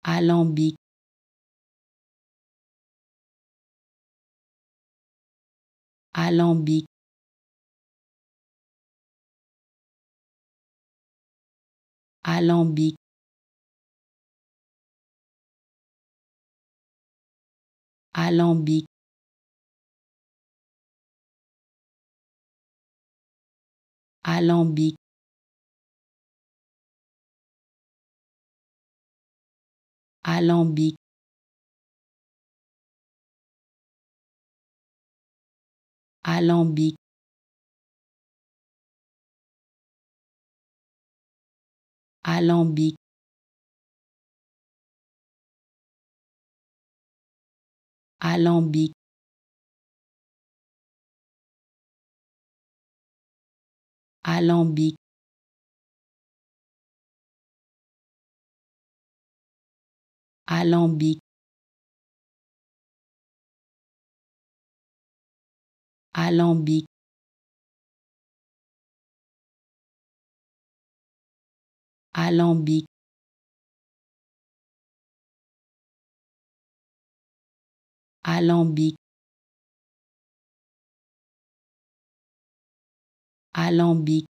Alambique, Alambique, Alambique, Alambique, Alambique, Alambique, Alambique, Alambique, Alambique, Alambique, Alambique, Alambique, Alambique, Alambique, Alambique,